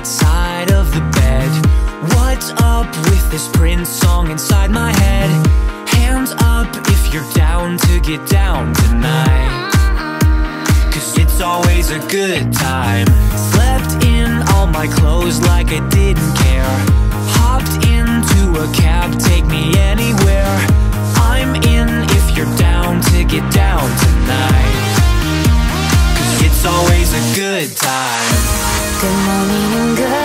right side of the bed. What's up with this Prince song inside my head? Hands up if you're down to get down tonight, 'cause it's always a good time. Slept in all my clothes like I didn't care. Hopped into a cab, take me anywhere. I'm in if you're down to get down tonight, 'cause it's always a good time. Good morning and good